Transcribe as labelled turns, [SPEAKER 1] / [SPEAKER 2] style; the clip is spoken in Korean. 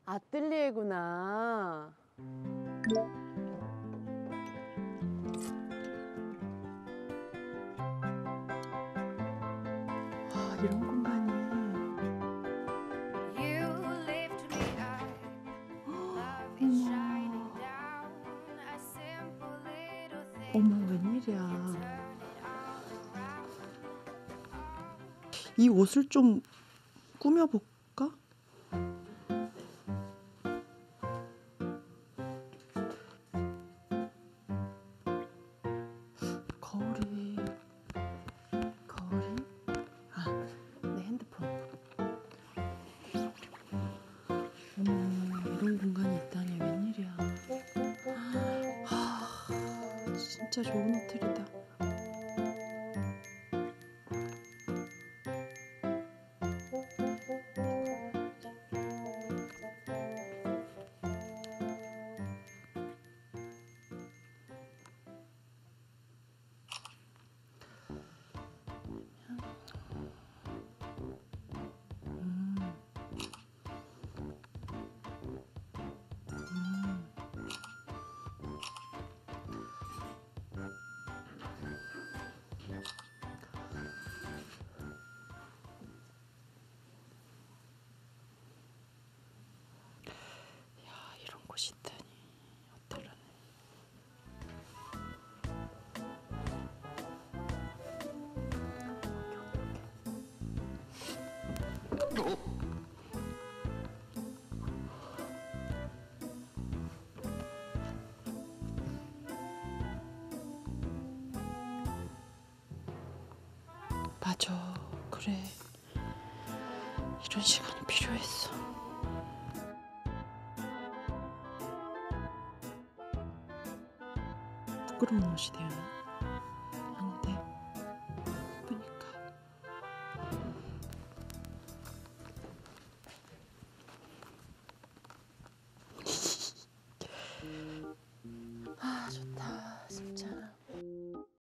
[SPEAKER 1] 아뜰리에구나. 와, 이런 공간이. 어머, 웬일이야. 이 옷을 좀 꾸며볼까? 거울이 내 핸드폰. 어머, 이런 공간이 있다니 웬일이야. 진짜 좋은 호텔이다. 이런 곳이 있다니, 호텔은. 맞아, 그래. 이런 시간이 필요했어. 부끄러운 옷이 되었네.